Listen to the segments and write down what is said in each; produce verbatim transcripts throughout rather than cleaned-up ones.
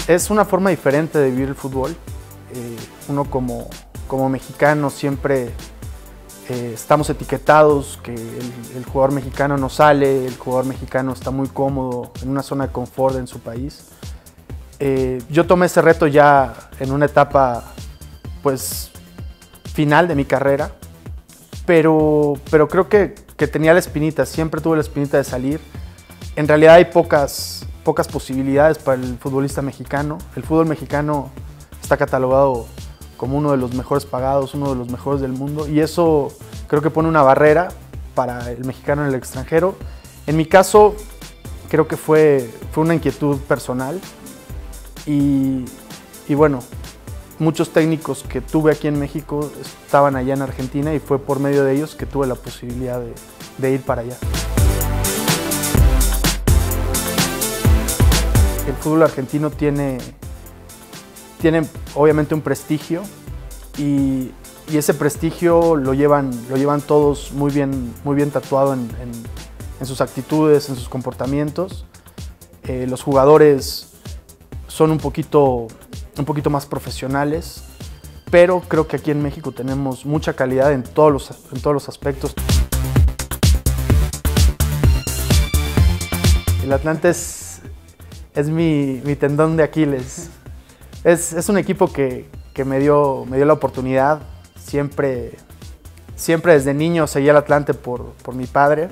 Es una forma diferente de vivir el fútbol. Eh, uno como, como mexicano siempre eh, estamos etiquetados, que el, el jugador mexicano no sale, el jugador mexicano está muy cómodo en una zona de confort en su país. Eh, yo tomé ese reto ya en una etapa pues, final de mi carrera, pero, pero creo que, que tenía la espinita, siempre tuve la espinita de salir. En realidad hay pocas, pocas posibilidades para el futbolista mexicano. El fútbol mexicano está catalogado como uno de los mejores pagados, uno de los mejores del mundo, y eso creo que pone una barrera para el mexicano en el extranjero. En mi caso, creo que fue, fue una inquietud personal y, y bueno, muchos técnicos que tuve aquí en México estaban allá en Argentina y fue por medio de ellos que tuve la posibilidad de, de ir para allá. El fútbol argentino tiene, tiene obviamente un prestigio y, y ese prestigio lo llevan, lo llevan todos muy bien, muy bien tatuado en, en, en sus actitudes, en sus comportamientos. Eh, los jugadores son un poquito, un poquito más profesionales, pero creo que aquí en México tenemos mucha calidad en todos los, en todos los aspectos. El Atlante es, es mi, mi tendón de Aquiles. Es, es un equipo que, que me, dio, me dio la oportunidad. Siempre, siempre desde niño seguía al Atlante por, por mi padre.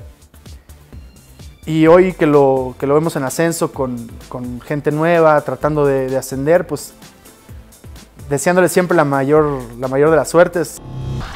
Y hoy que lo, que lo vemos en ascenso con, con gente nueva, tratando de, de ascender, pues deseándole siempre la mayor, la mayor de las suertes.